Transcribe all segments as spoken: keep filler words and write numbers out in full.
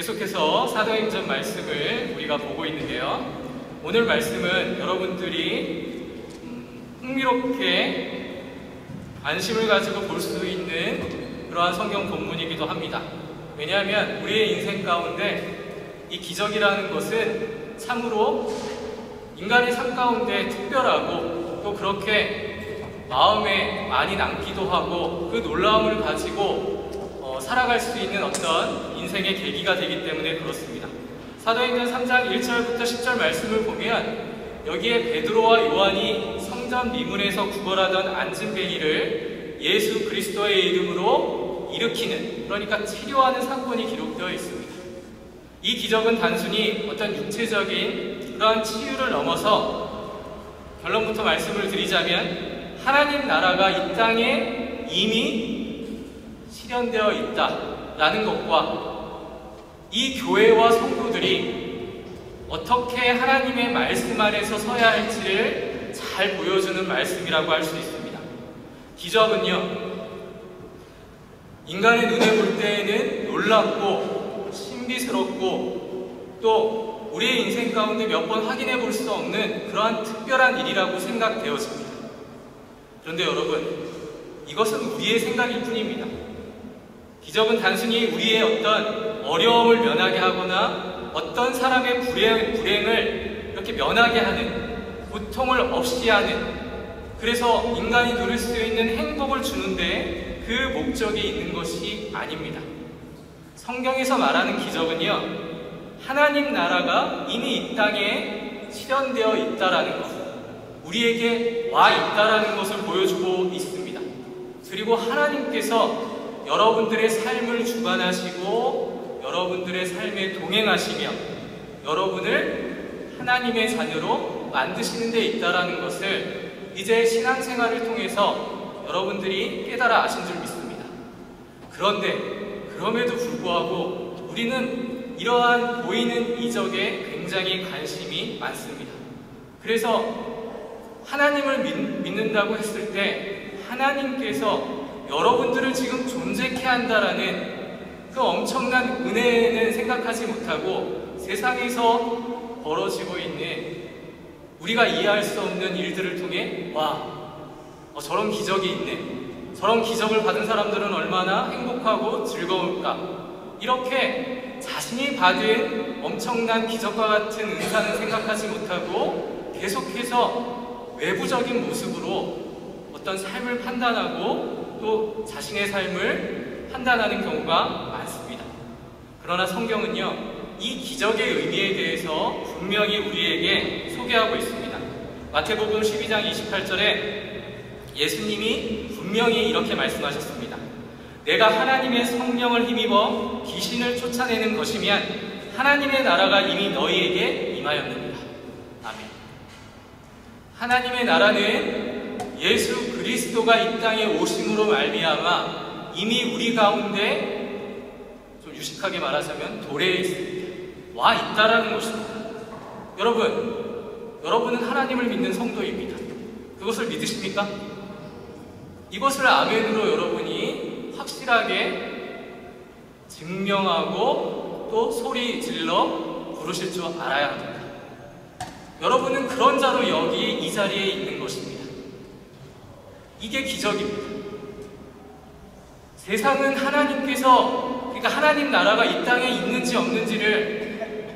계속해서 사도행전 말씀을 우리가 보고 있는데요. 오늘 말씀은 여러분들이 흥미롭게 관심을 가지고 볼 수 있는 그러한 성경 본문이기도 합니다. 왜냐하면 우리의 인생 가운데 이 기적이라는 것은 참으로 인간의 삶 가운데 특별하고 또 그렇게 마음에 많이 남기도 하고 그 놀라움을 가지고 어, 살아갈 수 있는 어떤 인생의 계기가 되기 때문에 그렇습니다. 사도행전 삼 장 일 절부터 십 절 말씀을 보면 여기에 베드로와 요한이 성전 미문에서 구걸하던 안진뱅이를 예수 그리스도의 이름으로 일으키는, 그러니까 치료하는 사건이 기록되어 있습니다. 이 기적은 단순히 어떤 육체적인 그러한 치유를 넘어서 결론부터 말씀을 드리자면 하나님 나라가 이 땅에 이미 실현되어 있다라는 것과 이 교회와 성도들이 어떻게 하나님의 말씀 안에서 서야 할지를 잘 보여주는 말씀이라고 할 수 있습니다. 기적은요, 인간의 눈에 볼 때에는 놀랍고 신비스럽고 또 우리의 인생 가운데 몇 번 확인해 볼 수 없는 그러한 특별한 일이라고 생각되어집니다. 그런데 여러분, 이것은 우리의 생각일 뿐입니다. 기적은 단순히 우리의 어떤 어려움을 면하게 하거나 어떤 사람의 불행, 불행을 이렇게 면하게 하는, 고통을 없이 하는, 그래서 인간이 누릴 수 있는 행복을 주는데 그 목적이 있는 것이 아닙니다. 성경에서 말하는 기적은요, 하나님 나라가 이미 이 땅에 실현되어 있다라는 것, 우리에게 와 있다라는 것을 보여주고 있습니다. 그리고 하나님께서 여러분들의 삶을 주관하시고 여러분들의 삶에 동행하시며 여러분을 하나님의 자녀로 만드시는 데 있다라는 것을 이제 신앙생활을 통해서 여러분들이 깨달아 아신 줄 믿습니다. 그런데 그럼에도 불구하고 우리는 이러한 보이는 이적에 굉장히 관심이 많습니다. 그래서 하나님을 믿, 믿는다고 했을 때 하나님께서 여러분들을 지금 존재케 한다라는 그 엄청난 은혜는 생각하지 못하고 세상에서 벌어지고 있는 우리가 이해할 수 없는 일들을 통해 와, 어, 저런 기적이 있네, 저런 기적을 받은 사람들은 얼마나 행복하고 즐거울까, 이렇게 자신이 받은 엄청난 기적과 같은 은사는 생각하지 못하고 계속해서 외부적인 모습으로 어떤 삶을 판단하고 또 자신의 삶을 판단하는 경우가 많습니다. 그러나 성경은요, 이 기적의 의미에 대해서 분명히 우리에게 소개하고 있습니다. 마태복음 십이 장 이십팔 절에 예수님이 분명히 이렇게 말씀하셨습니다. 내가 하나님의 성령을 힘입어 귀신을 쫓아내는 것이면 하나님의 나라가 이미 너희에게 임하였느니라. 아멘. 하나님의 나라는 예수 그리스도가 이 땅에 오심으로 말미암아 이미 우리 가운데, 좀 유식하게 말하자면 도래에 있습니다. 와 있다라는 것입니다. 여러분, 여러분은 하나님을 믿는 성도입니다. 그것을 믿으십니까? 이것을 아멘으로 여러분이 확실하게 증명하고 또 소리 질러 부르실 줄 알아야 합니다. 여러분은 그런 자로 여기 이 자리에 있는 것입니다. 이게 기적입니다. 세상은 하나님께서, 그러니까 하나님 나라가 이 땅에 있는지 없는지를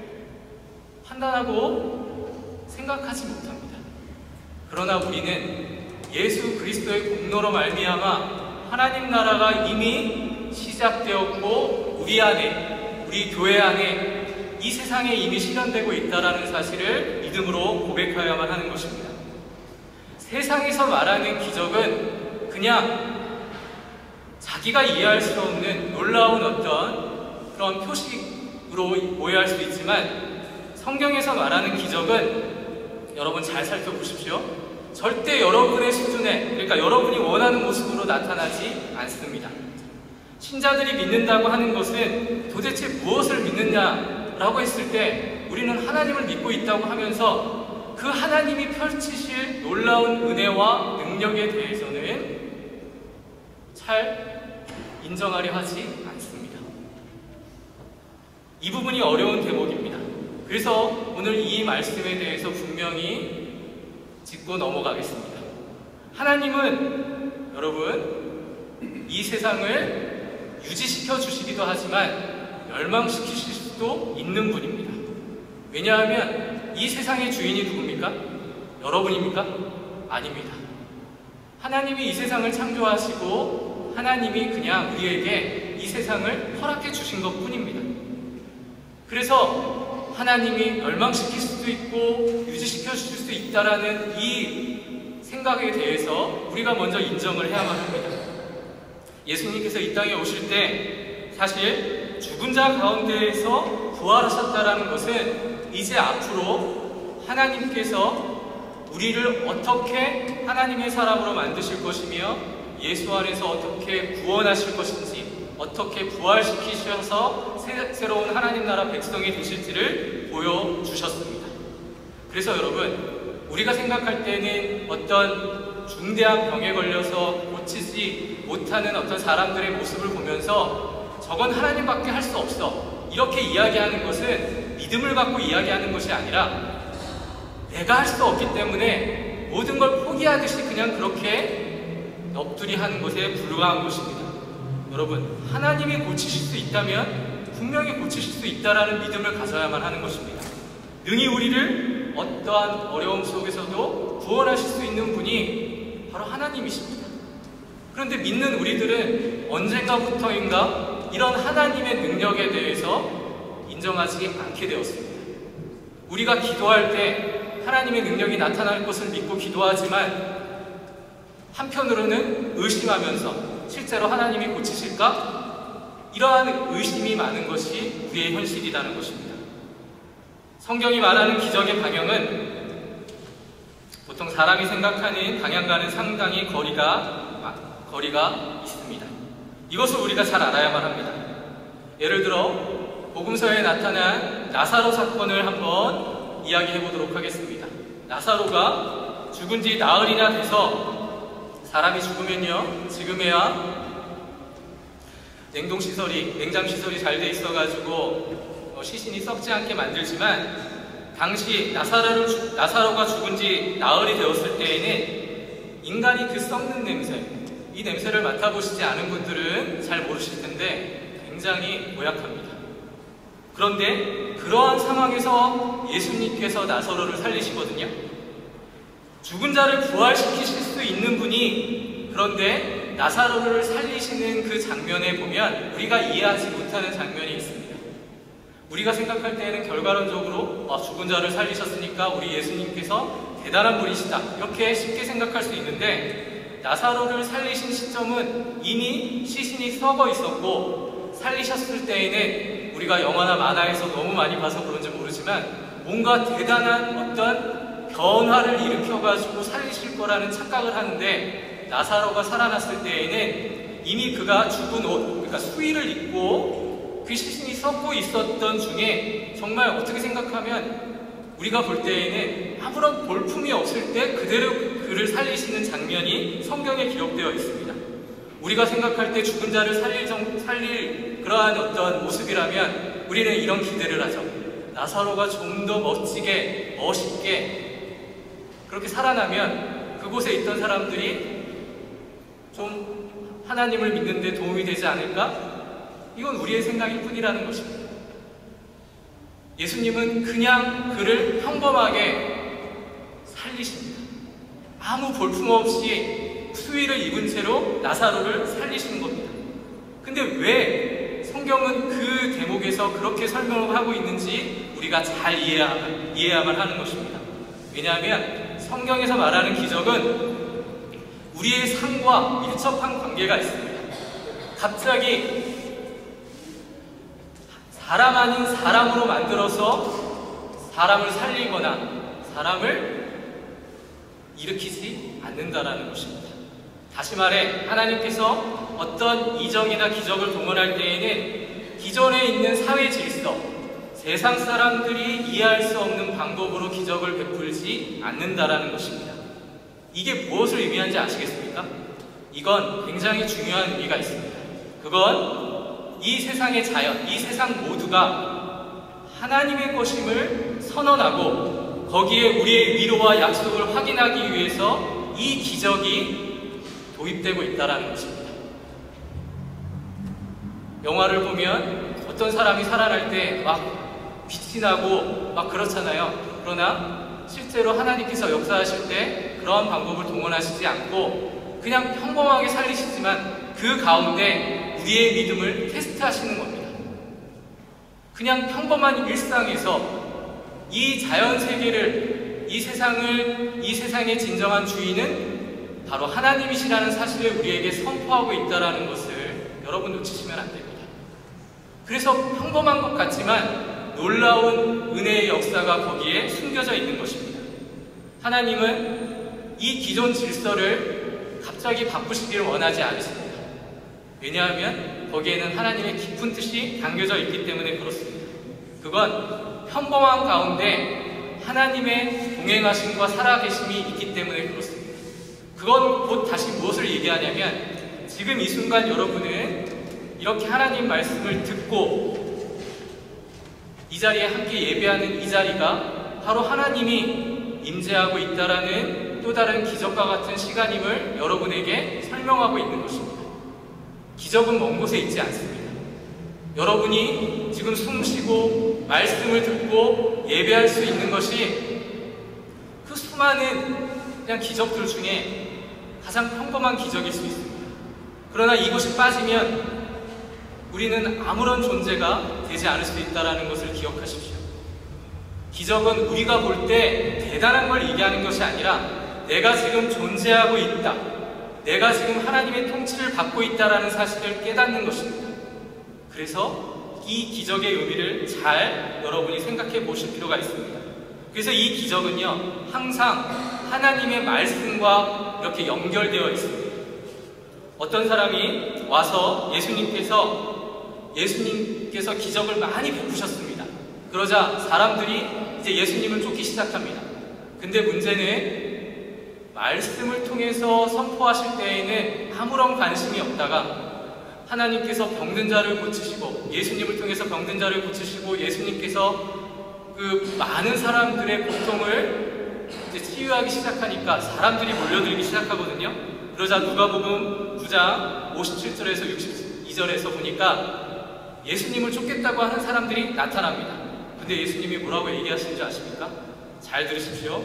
판단하고 생각하지 못합니다. 그러나 우리는 예수 그리스도의 공로로 말미암아 하나님 나라가 이미 시작되었고 우리 안에, 우리 교회 안에 이 세상에 이미 실현되고 있다는 사실을 믿음으로 고백하여야만 하는 것입니다. 세상에서 말하는 기적은 그냥 자기가 이해할 수 없는 놀라운 어떤 그런 표식으로 오해할 수 있지만 성경에서 말하는 기적은 여러분 잘 살펴보십시오. 절대 여러분의 수준에, 그러니까 여러분이 원하는 모습으로 나타나지 않습니다. 신자들이 믿는다고 하는 것은 도대체 무엇을 믿느냐라고 했을 때 우리는 하나님을 믿고 있다고 하면서 그 하나님이 펼치실 놀라운 은혜와 능력에 대해서는 잘 인정하려 하지 않습니다. 이 부분이 어려운 대목입니다. 그래서 오늘 이 말씀에 대해서 분명히 짚고 넘어가겠습니다. 하나님은 여러분 이 세상을 유지시켜 주시기도 하지만 멸망시키실 수도 있는 분입니다. 왜냐하면 이 세상의 주인이 누굽니까? 여러분입니까? 아닙니다. 하나님이 이 세상을 창조하시고 하나님이 그냥 우리에게 이 세상을 허락해 주신 것 뿐입니다. 그래서 하나님이 멸망시킬 수도 있고 유지시켜 주실 수 있다라는 이 생각에 대해서 우리가 먼저 인정을 해야만 합니다. 예수님께서 이 땅에 오실 때 사실 죽은 자 가운데에서 부활하셨다라는 것은 이제 앞으로 하나님께서 우리를 어떻게 하나님의 사람으로 만드실 것이며 예수 안에서 어떻게 구원하실 것인지, 어떻게 부활시키셔서 새, 새로운 하나님 나라 백성이 되실지를 보여주셨습니다. 그래서 여러분, 우리가 생각할 때는 어떤 중대한 병에 걸려서 고치지 못하는 어떤 사람들의 모습을 보면서 저건 하나님밖에 할 수 없어, 이렇게 이야기하는 것은 믿음을 갖고 이야기하는 것이 아니라 내가 할 수 없기 때문에 모든 걸 포기하듯이 그냥 그렇게 넋두리 하는 것에 불과한 것입니다. 여러분, 하나님이 고치실 수 있다면 분명히 고치실 수 있다라는 믿음을 가져야만 하는 것입니다. 능히 우리를 어떠한 어려움 속에서도 구원하실 수 있는 분이 바로 하나님이십니다. 그런데 믿는 우리들은 언젠가부터인가 이런 하나님의 능력에 대해서 인정하지 않게 되었습니다. 우리가 기도할 때 하나님의 능력이 나타날 것을 믿고 기도하지만 한편으로는 의심하면서 실제로 하나님이 고치실까? 이러한 의심이 많은 것이 우리의 현실이라는 것입니다. 성경이 말하는 기적의 방향은 보통 사람이 생각하는 방향과는 상당히 거리가, 거리가 있습니다. 이것을 우리가 잘 알아야만 합니다. 예를 들어 복음서에 나타난 나사로 사건을 한번 이야기해 보도록 하겠습니다. 나사로가 죽은 지 나흘이나 돼서, 사람이 죽으면요 지금에야 냉동시설이, 냉장시설이 잘 돼 있어가지고 어, 시신이 썩지 않게 만들지만 당시 나사로를, 주, 나사로가 죽은 지 나흘이 되었을 때에는 인간이 그 썩는 냄새, 이 냄새를 맡아보시지 않은 분들은 잘 모르실 텐데 굉장히 고약합니다. 그런데 그러한 상황에서 예수님께서 나사로를 살리시거든요. 죽은 자를 부활시키실 수 있는 분이, 그런데 나사로를 살리시는 그 장면에 보면 우리가 이해하지 못하는 장면이 있습니다. 우리가 생각할 때에는 결과론적으로 아, 죽은 자를 살리셨으니까 우리 예수님께서 대단한 분이시다, 이렇게 쉽게 생각할 수 있는데, 나사로를 살리신 시점은 이미 시신이 썩어 있었고, 살리셨을 때에는 우리가 영화나 만화에서 너무 많이 봐서 그런지 모르지만 뭔가 대단한 어떤 변화를 일으켜가지고 살리실 거라는 착각을 하는데, 나사로가 살아났을 때에는 이미 그가 죽은 옷, 그러니까 수의를 입고 그 시신이 썩고 있었던 중에 정말 어떻게 생각하면 우리가 볼 때에는 아무런 볼품이 없을 때 그대로 그를 살리시는 장면이 성경에 기록되어 있습니다. 우리가 생각할 때 죽은 자를 살릴, 정, 살릴 그러한 어떤 모습이라면 우리는 이런 기대를 하죠. 나사로가 좀 더 멋지게, 멋있게 그렇게 살아나면 그곳에 있던 사람들이 좀 하나님을 믿는 데 도움이 되지 않을까? 이건 우리의 생각일 뿐이라는 것입니다. 예수님은 그냥 그를 평범하게 살리십니다. 아무 볼품없이 수의를 입은 채로 나사로를 살리시는 겁니다. 근데 왜 성경은 그 대목에서 그렇게 설명을 하고 있는지 우리가 잘 이해해야만, 이해해야만 하는 것입니다. 왜냐하면 성경에서 말하는 기적은 우리의 삶과 밀접한 관계가 있습니다. 갑자기 사람 아닌 사람으로 만들어서 사람을 살리거나 사람을 일으키지 않는다라는 것입니다. 다시 말해, 하나님께서 어떤 이정이나 기적을 동원할 때에는 기존에 있는 사회 질서, 세상 사람들이 이해할 수 없는 방법으로 기적을 베풀지 않는다라는 것입니다. 이게 무엇을 의미하는지 아시겠습니까? 이건 굉장히 중요한 의미가 있습니다. 그건 이 세상의 자연, 이 세상 모두가 하나님의 것임을 선언하고 거기에 우리의 위로와 약속을 확인하기 위해서 이 기적이 도입되고 있다는 것입니다. 영화를 보면 어떤 사람이 살아날 때 막 빛이 나고 막 그렇잖아요. 그러나 실제로 하나님께서 역사하실 때 그러한 방법을 동원하시지 않고 그냥 평범하게 살리시지만 그 가운데 우리의 믿음을 테스트하시는 겁니다. 그냥 평범한 일상에서 이 자연 세계를, 이 세상을, 이 세상의 진정한 주인은 바로 하나님이시라는 사실을 우리에게 선포하고 있다는 것을 여러분 놓치시면 안 됩니다. 그래서 평범한 것 같지만 놀라운 은혜의 역사가 거기에 숨겨져 있는 것입니다. 하나님은 이 기존 질서를 갑자기 바꾸시기를 원하지 않으십니다. 왜냐하면 거기에는 하나님의 깊은 뜻이 담겨져 있기 때문에 그렇습니다. 그건 평범한 가운데 하나님의 동행하심과 살아계심이 있기 때문에 그렇습니다. 그건 곧 다시 무엇을 얘기하냐면 지금 이 순간 여러분은 이렇게 하나님 말씀을 듣고 이 자리에 함께 예배하는 이 자리가 바로 하나님이 임재하고 있다라는 또 다른 기적과 같은 시간임을 여러분에게 설명하고 있는 것입니다. 기적은 먼 곳에 있지 않습니다. 여러분이 지금 숨 쉬고 말씀을 듣고 예배할 수 있는 것이 그 수많은 그냥 기적들 중에 가장 평범한 기적일 수 있습니다. 그러나 이것이 빠지면 우리는 아무런 존재가 되지 않을 수 있다는 것을 기억하십시오. 기적은 우리가 볼 때 대단한 걸 얘기하는 것이 아니라 내가 지금 존재하고 있다, 내가 지금 하나님의 통치를 받고 있다는 사실을 깨닫는 것입니다. 그래서 이 기적의 의미를 잘 여러분이 생각해 보실 필요가 있습니다. 그래서 이 기적은요, 항상 하나님의 말씀과 이렇게 연결되어 있습니다. 어떤 사람이 와서 예수님께서 예수님께서 기적을 많이 베푸셨습니다. 그러자 사람들이 이제 예수님을 쫓기 시작합니다. 근데 문제는 말씀을 통해서 선포하실 때에는 아무런 관심이 없다가 하나님께서 병든 자를 고치시고 예수님을 통해서 병든 자를 고치시고 예수님께서 그 많은 사람들의 고통을 이제 치유하기 시작하니까 사람들이 몰려들기 시작하거든요. 그러자 누가복음 구 장 오십칠 절에서 육십이 절에서 보니까 예수님을 쫓겠다고 하는 사람들이 나타납니다. 근데 예수님이 뭐라고 얘기하시는지 아십니까? 잘 들으십시오.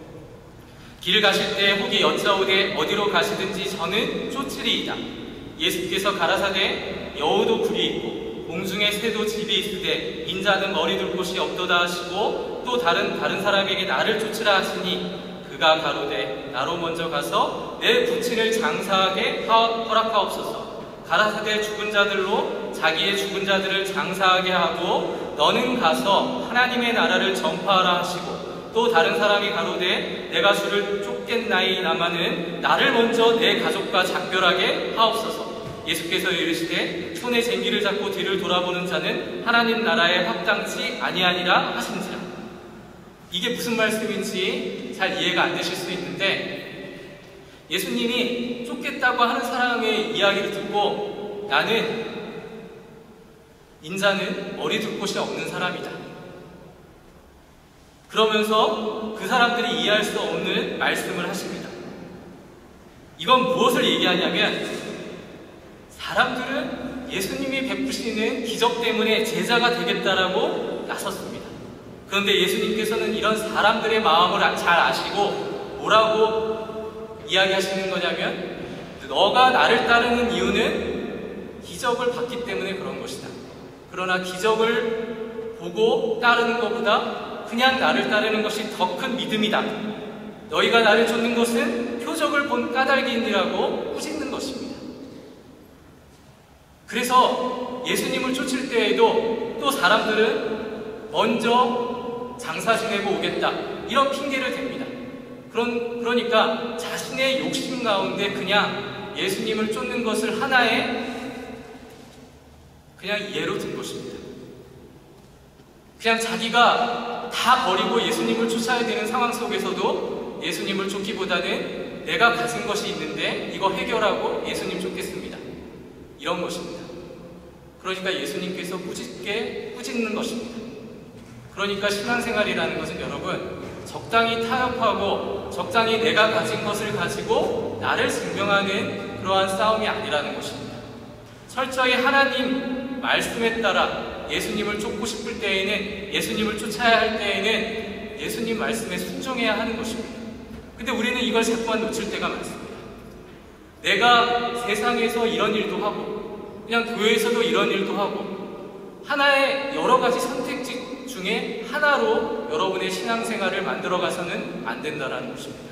길 가실 때 혹이 여짜오되 어디로 가시든지 저는 쫓으리이다. 예수께서 가라사대 여우도 굴이 있고 공중에 새도 집이 있으되 인자는 머리 둘 곳이 없도다 하시고 또 다른 다른 사람에게 나를 쫓으라 하시니 그가 가로되 나로 먼저 가서 내 부친을 장사하게 허락하옵소서. 가라사대 죽은 자들로 자기의 죽은 자들을 장사하게 하고 너는 가서 하나님의 나라를 전파하라 하시고 또 다른 사람이 가로되 내가 주를 쫓겠나이다마는 나를 먼저 내 가족과 작별하게 하옵소서. 예수께서 이르시되 손에 쟁기를 잡고 뒤를 돌아보는 자는 하나님 나라에 합당치 아니하니라 하신지라. 이게 무슨 말씀인지 잘 이해가 안 되실 수 있는데 예수님이 쫓겠다고 하는 사람의 이야기를 듣고 나는 인자는 머리 둘 곳이 없는 사람이다. 그러면서 그 사람들이 이해할 수 없는 말씀을 하십니다. 이건 무엇을 얘기하냐면 사람들은 예수님이 베푸시는 기적 때문에 제자가 되겠다라고 나섰습니다. 그런데 예수님께서는 이런 사람들의 마음을 잘 아시고 뭐라고 이야기하시는 거냐면 너가 나를 따르는 이유는 기적을 봤기 때문에 그런 것이다. 그러나 기적을 보고 따르는 것보다 그냥 나를 따르는 것이 더 큰 믿음이다. 너희가 나를 쫓는 것은 표적을 본 까닭이니라고 꾸짖는 것입니다. 그래서 예수님을 쫓을 때에도 또 사람들은 먼저 장사 지내고 오겠다 이런 핑계를 댑니다. 그런, 그러니까 자신의 욕심 가운데 그냥 예수님을 쫓는 것을 하나의 그냥 예로 든 것입니다. 그냥 자기가 다 버리고 예수님을 쫓아야 되는 상황 속에서도 예수님을 쫓기보다는 내가 가진 것이 있는데 이거 해결하고 예수님 쫓겠습니다. 이런 것입니다. 그러니까 예수님께서 꾸짖게 꾸짖는 것입니다. 그러니까 신앙생활이라는 것은 여러분, 적당히 타협하고 적당히 내가 가진 것을 가지고 나를 증명하는 그러한 싸움이 아니라는 것입니다. 철저히 하나님 말씀에 따라 예수님을 쫓고 싶을 때에는, 예수님을 쫓아야 할 때에는 예수님 말씀에 순종해야 하는 것입니다. 근데 우리는 이걸 자꾸만 놓칠 때가 많습니다. 내가 세상에서 이런 일도 하고 그냥 교회에서도 이런 일도 하고 하나의 여러 가지 선택지 중에 하나로 여러분의 신앙생활을 만들어가서는 안 된다는 것입니다.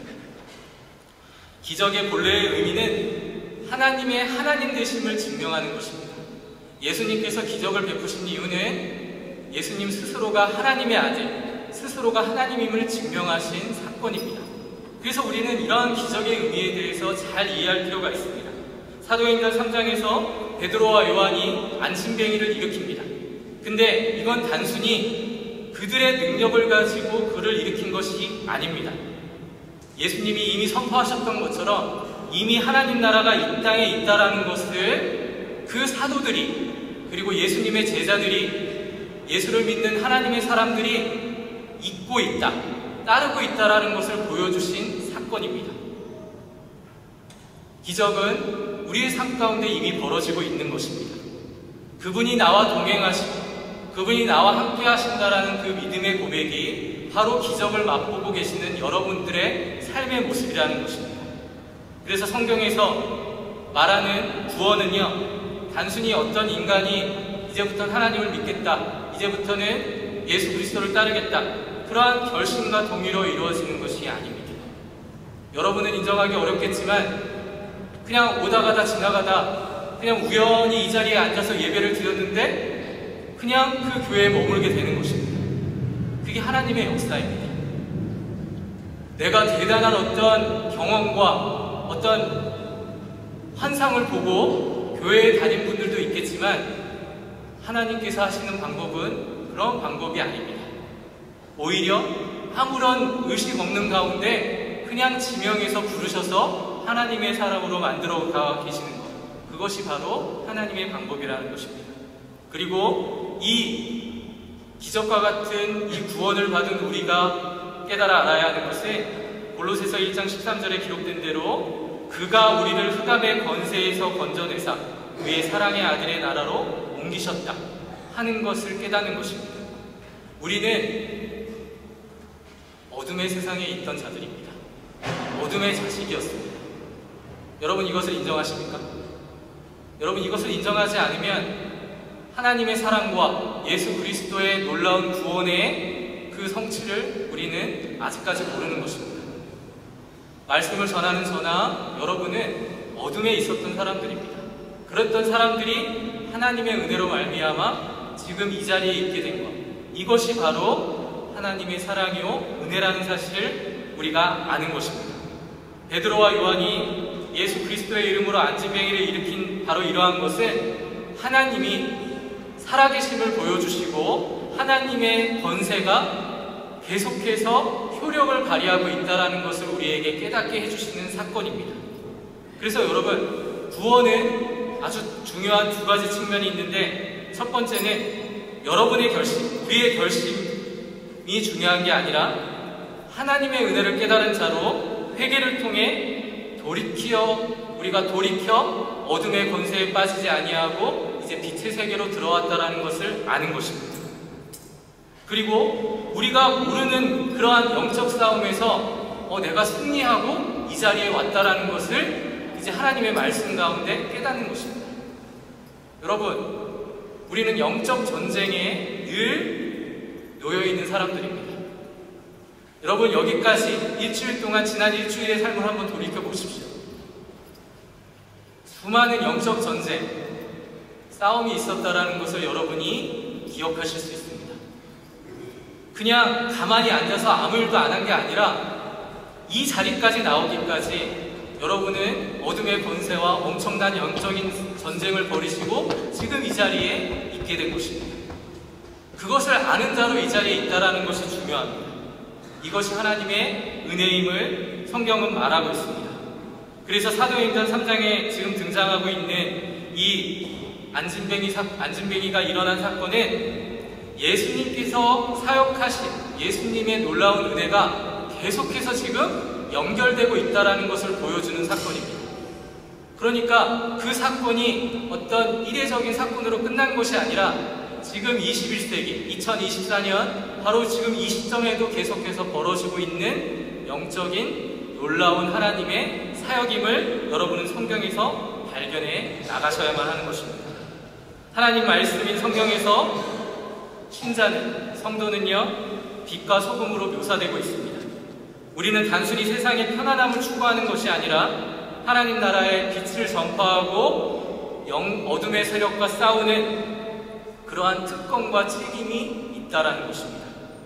기적의 본래의 의미는 하나님의 하나님 되심을 증명하는 것입니다. 예수님께서 기적을 베푸신 이유는 예수님 스스로가 하나님의 아들, 스스로가 하나님임을 증명하신 사건입니다. 그래서 우리는 이러한 기적의 의미에 대해서 잘 이해할 필요가 있습니다. 사도행전 삼 장에서 베드로와 요한이 안심뱅이를 일으킵니다. 근데 이건 단순히 그들의 능력을 가지고 그를 일으킨 것이 아닙니다. 예수님이 이미 선포하셨던 것처럼 이미 하나님 나라가 이 땅에 있다라는 것을 그 사도들이, 그리고 예수님의 제자들이, 예수를 믿는 하나님의 사람들이 잊고 있다, 따르고 있다라는 것을 보여주신 사건입니다. 기적은 우리의 삶 가운데 이미 벌어지고 있는 것입니다. 그분이 나와 동행하시고 그분이 나와 함께 하신다라는 그 믿음의 고백이 바로 기적을 맛보고 계시는 여러분들의 삶의 모습이라는 것입니다. 그래서 성경에서 말하는 구원은요, 단순히 어떤 인간이 이제부터는 하나님을 믿겠다, 이제부터는 예수 그리스도를 따르겠다, 그러한 결심과 동의로 이루어지는 것이 아닙니다. 여러분은 인정하기 어렵겠지만 그냥 오다 가다 지나가다 그냥 우연히 이 자리에 앉아서 예배를 드렸는데 그냥 그 교회에 머물게 되는 것입니다. 그게 하나님의 역사입니다. 내가 대단한 어떤 경험과 어떤 환상을 보고 교회에 다닌 분들도 있겠지만 하나님께서 하시는 방법은 그런 방법이 아닙니다. 오히려 아무런 의식 없는 가운데 그냥 지명해서 부르셔서 하나님의 사람으로 만들어 가 계시는 것, 그것이 바로 하나님의 방법이라는 것입니다. 그리고 이 기적과 같은 이 구원을 받은 우리가 깨달아 알아야 하는 것은 골로새서 일 장 십삼 절에 기록된 대로 그가 우리를 흑암의 권세에서 건져내사 그의 사랑의 아들의 나라로 옮기셨다 하는 것을 깨닫는 것입니다. 우리는 어둠의 세상에 있던 자들입니다. 어둠의 자식이었습니다. 여러분 이것을 인정하십니까? 여러분 이것을 인정하지 않으면 하나님의 사랑과 예수 그리스도의 놀라운 구원의 그 성취를 우리는 아직까지 모르는 것입니다. 말씀을 전하는 저나 여러분은 어둠에 있었던 사람들입니다. 그랬던 사람들이 하나님의 은혜로 말미암아 지금 이 자리에 있게 된 것, 이것이 바로 하나님의 사랑이요 은혜라는 사실을 우리가 아는 것입니다. 베드로와 요한이 예수 그리스도의 이름으로 안진뱅이를 일으킨 바로 이러한 것은 하나님이 살아계심을 보여주시고 하나님의 권세가 계속해서 효력을 발휘하고 있다는 것을 우리에게 깨닫게 해주시는 사건입니다. 그래서 여러분, 구원은 아주 중요한 두 가지 측면이 있는데 첫 번째는 여러분의 결심, 우리의 결심이 중요한 게 아니라 하나님의 은혜를 깨달은 자로 회개를 통해 돌이켜 우리가 돌이켜 어둠의 권세에 빠지지 아니하고 이제 빛의 세계로 들어왔다라는 것을 아는 것입니다. 그리고 우리가 모르는 그러한 영적 싸움에서 어, 내가 승리하고 이 자리에 왔다라는 것을 이제 하나님의 말씀 가운데 깨닫는 것입니다. 여러분, 우리는 영적 전쟁에 늘 놓여있는 사람들입니다. 여러분 여기까지 일주일 동안 지난 일주일의 삶을 한번 돌이켜 보십시오. 수많은 영적 전쟁, 싸움이 있었다라는 것을 여러분이 기억하실 수 있습니다. 그냥 가만히 앉아서 아무 일도 안 한 게 아니라 이 자리까지 나오기까지 여러분은 어둠의 권세와 엄청난 영적인 전쟁을 벌이시고 지금 이 자리에 있게 된 것입니다. 그것을 아는 자로 이 자리에 있다는 것이 중요합니다. 이것이 하나님의 은혜임을 성경은 말하고 있습니다. 그래서 사도행전 삼 장에 지금 등장하고 있는 이 안진뱅이 사, 안진뱅이가 일어난 사건은 예수님께서 사역하신 예수님의 놀라운 은혜가 계속해서 지금 연결되고 있다는 것을 보여주는 사건입니다. 그러니까 그 사건이 어떤 이례적인 사건으로 끝난 것이 아니라 지금 이십일 세기 이천이십사 년 바로 지금 이 시점에도 계속해서 벌어지고 있는 영적인 놀라운 하나님의 사역임을 여러분은 성경에서 발견해 나가셔야만 하는 것입니다. 하나님 말씀인 성경에서 신자는, 성도는요, 빛과 소금으로 묘사되고 있습니다. 우리는 단순히 세상의 편안함을 추구하는 것이 아니라 하나님 나라의 빛을 전파하고 영, 어둠의 세력과 싸우는 그러한 특권과 책임이 있다라는 것입니다.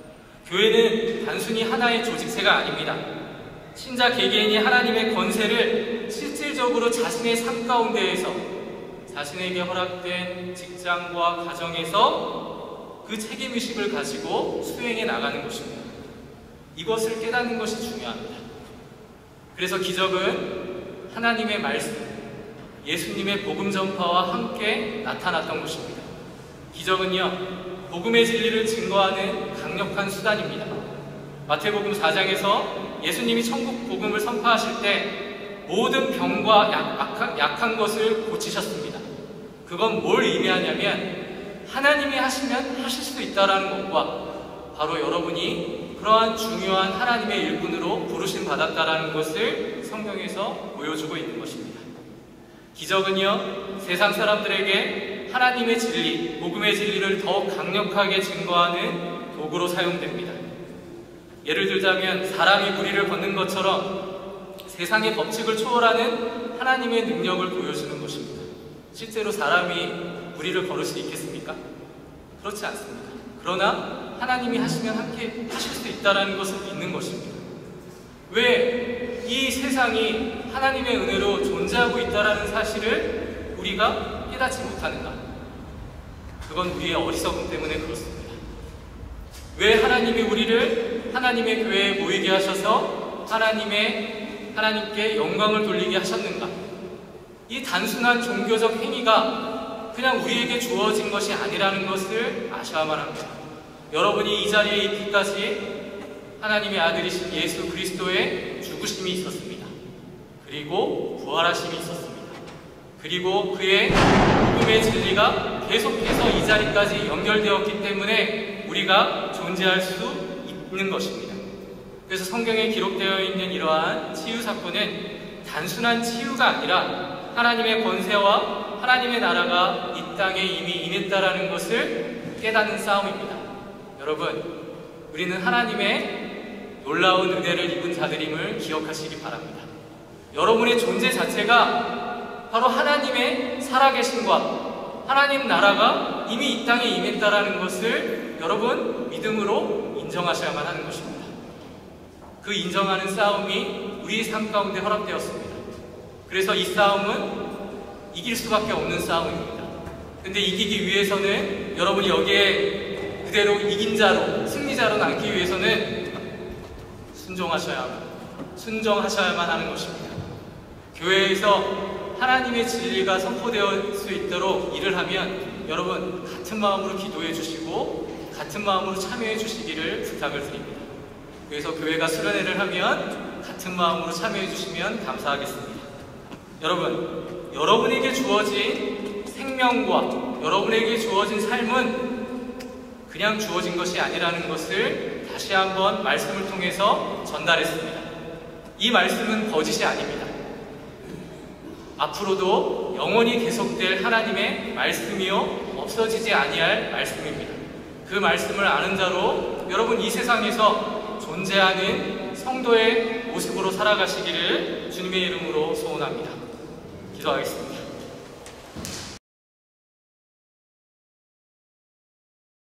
교회는 단순히 하나의 조직체가 아닙니다. 신자 개개인이 하나님의 권세를 실질적으로 자신의 삶 가운데에서 자신에게 허락된 직장과 가정에서 그 책임의식을 가지고 수행해 나가는 것입니다. 이것을 깨닫는 것이 중요합니다. 그래서 기적은 하나님의 말씀, 예수님의 복음 전파와 함께 나타났던 것입니다. 기적은요, 복음의 진리를 증거하는 강력한 수단입니다. 마태복음 사 장에서 예수님이 천국 복음을 선포하실 때 모든 병과 약한, 약한 것을 고치셨습니다. 그건 뭘 의미하냐면 하나님이 하시면 하실 수 있다는 것과 바로 여러분이 그러한 중요한 하나님의 일꾼으로 부르심 받았다는 것을 성경에서 보여주고 있는 것입니다. 기적은요, 세상 사람들에게 하나님의 진리, 복음의 진리를 더욱 강력하게 증거하는 도구로 사용됩니다. 예를 들자면 사람이 무리를 걷는 것처럼 세상의 법칙을 초월하는 하나님의 능력을 보여주는 것입니다. 실제로 사람이 무리를 걸을 수 있겠습니까? 그렇지 않습니다. 그러나 하나님이 하시면 함께 하실 수 있다는 것을 믿는 것입니다. 왜 이 세상이 하나님의 은혜로 존재하고 있다는 사실을 우리가 깨닫지 못하는가? 그건 우리의 어리석음 때문에 그렇습니다. 왜 하나님이 우리를 하나님의 교회에 모이게 하셔서 하나님의, 하나님께 영광을 돌리게 하셨는가? 이 단순한 종교적 행위가 그냥 우리에게 주어진 것이 아니라는 것을 아셔야만 합니다. 여러분이 이 자리에 있기까지 하나님의 아들이신 예수 그리스도의 죽으심이 있었습니다. 그리고 부활하심이 있었습니다. 그리고 그의 복음의 진리가 계속해서 이 자리까지 연결되었기 때문에 우리가 존재할 수 있는 것입니다. 그래서 성경에 기록되어 있는 이러한 치유 사건은 단순한 치유가 아니라 하나님의 권세와 하나님의 나라가 이 땅에 이미 임했다라는 것을 깨닫는 싸움입니다. 여러분, 우리는 하나님의 놀라운 은혜를 입은 자들임을 기억하시기 바랍니다. 여러분의 존재 자체가 바로 하나님의 살아계심과 하나님 나라가 이미 이 땅에 임했다라는 것을 여러분 믿음으로 인정하셔야만 하는 것입니다. 그 인정하는 싸움이 우리의 삶 가운데 허락되었습니다. 그래서 이 싸움은 이길 수밖에 없는 싸움입니다. 근데 이기기 위해서는 여러분이 여기에 그대로 이긴 자로, 승리자로 남기 위해서는 순종하셔야만, 순종하셔야만 하는 것입니다. 교회에서 하나님의 진리가 선포되어 수 있도록 일을 하면 여러분 같은 마음으로 기도해 주시고 같은 마음으로 참여해 주시기를 부탁을 드립니다. 그래서 교회가 수련회를 하면 같은 마음으로 참여해 주시면 감사하겠습니다. 여러분, 여러분에게 주어진 생명과 여러분에게 주어진 삶은 그냥 주어진 것이 아니라는 것을 다시 한번 말씀을 통해서 전달했습니다. 이 말씀은 거짓이 아닙니다. 앞으로도 영원히 계속될 하나님의 말씀이요 없어지지 아니할 말씀입니다. 그 말씀을 아는 자로 여러분 이 세상에서 존재하는 성도의 모습으로 살아가시기를 주님의 이름으로 소원합니다. 기도하겠습니다.